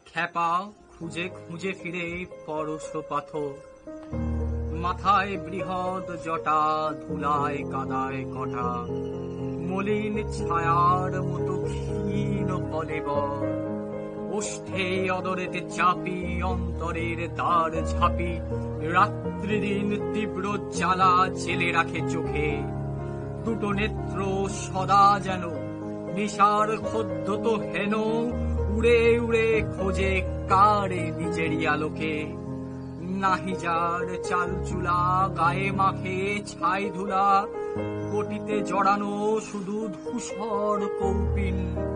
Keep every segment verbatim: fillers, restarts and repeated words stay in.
খ্যাপা খুঁজে খুঁজে ফিরে পরশ পাথর, মাথায় বৃহৎ জটা, ধুলায় কাদায় কটা, মলিন ছায়ার মতো ক্ষীণ কলেবর, ওষ্ঠে অদরেতে চাপি, অন্তরের দ্বার ঝাঁপি, রাত্রিদিন তীব্র জ্বালা জেলে রাখে চোখে, দুটো নেত্র সদা যেন নিশার খদ্যত হেন, উড়ে উড়ে খোঁজে কারে নিজেরই আলোকে, নাহি যার চাল চুলা, গায়ে মাখে ছাই ধুলা, কোটিতে জড়ানো শুধু ধূসর কৌপিন,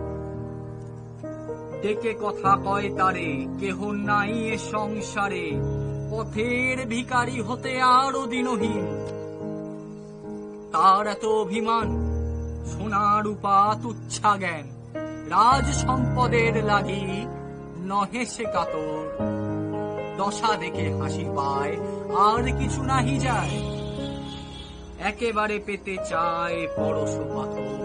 ডেকে কথা কয় তারে, কেহ নাই এ সংসারে, পথের ভিখারি হতে আরো দিনহীন। তার এত অভিমান, সোনা রূপা তুচ্ছা জ্ঞান, রাজ সম্পদের লাগি নহে সে কাতর, দশা দেখে হাসি পায় আর কিছু নাহি যায়, একেবারে পেতে চায় পরশ পাথর।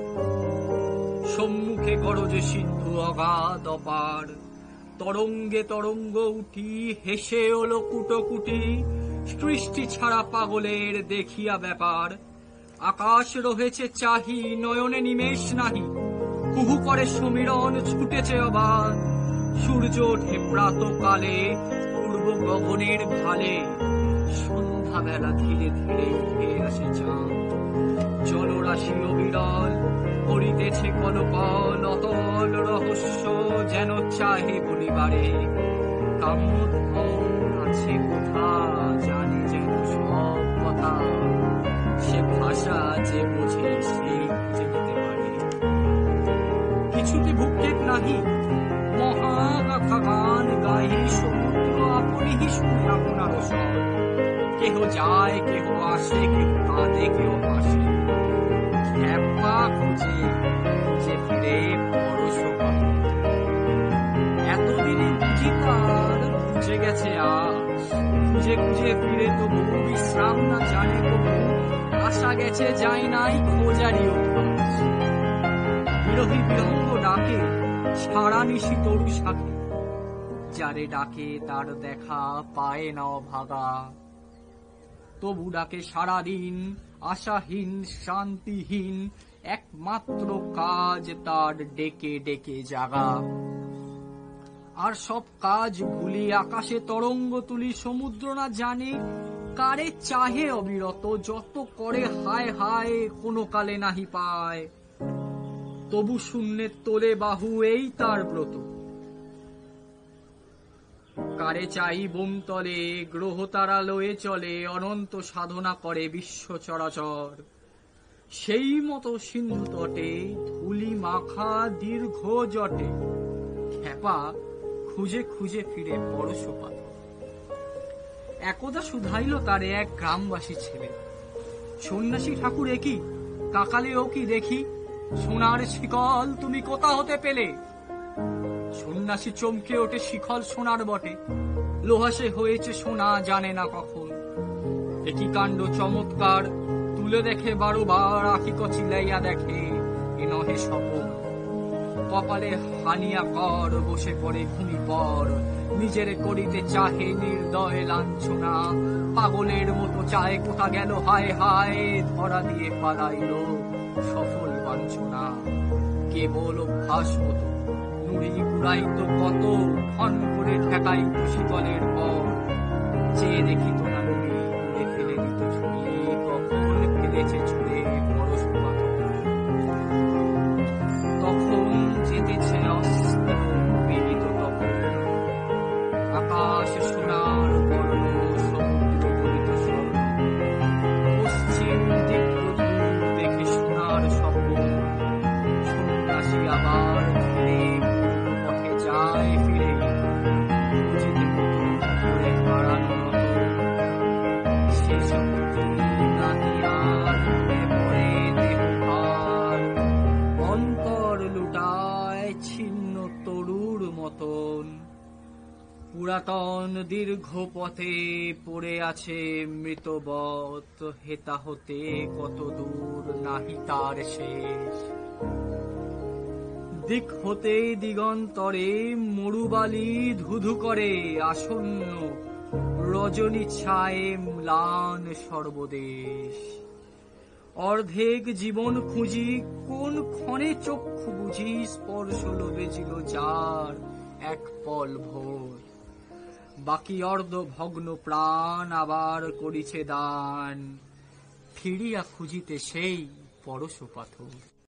সম্মুখে গরজে সিন্ধু অগাধ অপার, তরঙ্গে তরঙ্গ উঠি, হেসে ওলো কুটোকুটি, সৃষ্টি ছাড়া পাগলের দেখিয়া ব্যাপার, আকাশ রহেছে চাহি, নয়নে নিমেষ নাহি, কুহু করে সমীরণ ছুটেছে অবাধ, সূর্য ওঠে প্রাতকালে পূর্ব গগনের ভালে, সন্ধ্যাবেলা ধীরে ধীরে উঠে আসে চাঁদ, জলরাশি অবিরল করিতেছে কলকল, অতল রহস্য যেন চাহে বলিবারে, কাম্যধন আছে কোথা জানে যেন সব কথা, সে ভাষা যে বোঝে সেই বুঝে নিতে পারে। কিছুতে ভূক্ষেপ নাহি, মহাগাথা গান গাহি, সমুদ্র আপনিহি শুনে আপনার সব, কেহ যায় কেহ আসে, কেহ কাঁদে কেহ হাসে, খ্যাপা খুঁজে খুঁজে ফিরে পরশ পাথর। এতদিনে বুঝি তার বুঝে গেছে আজ, খুঁজে খুঁজে ফিরে তবু বিশ্রাম না জানে তবু, আসা গেছে যাই নাই খোঁজারি অভ্যাস, বিরহী বিরঙ্গ ডাকে ছাড়া নিশি তরু শাকে, যারে ডাকে তার দেখা পায় না ভাগা, তবু ডাকে সারাদিন আশাহীন শান্তিহীন, একমাত্র কাজ তার ডেকে ডেকে জাগা। আর সব কাজ ভুলি আকাশে তরঙ্গ তুলি, সমুদ্র না জানে কারে চাহে অবিরত, যত করে হায় হায় কোনো কালে নাহি পায়, তবু শূন্যের তোলে বাহু এই তার ব্রত, কারে চাই বোমতলে গ্রহ তারা লয়ে চলে, অনন্ত সাধনা করে বিশ্ব চরাচর, সেই মতো সিন্ধু তটে ধুলি মাখা দীর্ঘ জটে, খ্যাপা খুঁজে খুঁজে ফিরে পরশ পাথর। একদা শুধাইল তারে এক গ্রামবাসী ছেলে, সন্ন্যাসী ঠাকুর একই কাকালে ও কি দেখি, সোনার শিকল তুমি কোথা হতে পেলে? সন্ন্যাসী চমকে ওঠে, শিখল সোনার বটে, লোহাসে হয়েছে সোনা জানে না কখন, একই কাণ্ড চমৎকার, তুলে দেখে বারোবার, আখি কচিলাইয়া দেখে এ নহে স্বপন, কপালে হানিয়া কর বসে পড়ে ভূমি পর, নিজের করিতে চাহে নির্দয় লাঞ্ছনা, পাগলের মতো চায় কোথা গেল হায় হায়, ধরা দিয়ে পালাইল সফল বাঞ্ছনা, কেবল অভ্যাস মতো নুড়ি কুড়াইতো কত, ক্ষণ করে ঠেকাইত শীতলের পর, চেয়ে দেখিত না নুড়ি উড়ে ফেলে দিত ছুঁড়ে, কখন ফেলেছে ছুঁড়ে পরশ পাথর, তখন যেতেছে অস্ত্র বিহিত তখন, আকাশ সোনার বর্ণ সমুদ্র গলিত স্বর্ণ, পশ্চিম দিক দেখে সোনার স্বপ্ন, সন্ন্যাসী আবার ফিরে পথে যায় ফিরে, খুঁজিতে করে হারানো নত, সে সমুদ্র নাহি আর পড়ে দেহ ভার, অন্তর লুটায় ছিন্ন তরুর মতন, পুরাতন দীর্ঘ পথে পড়ে আছে মৃতবৎ, হেতা হতে কত দূর নাহি তার শেষ, দিক হতে দিগন্তরে মরুবালি ধুধু করে আসন্ন রজনী ছায়ে ম্লান সর্বদেশ। অর্ধেক জীবন খুঁজি কোন ক্ষণে চক্ষু বুঝি স্পর্শ লোভেছিল যার এক পল ভোর। বাকি অর্ধ ভগ্ন প্রাণ আবার করিছে দান, ফিরিয়া খুঁজিতে সেই পরশ পাথর।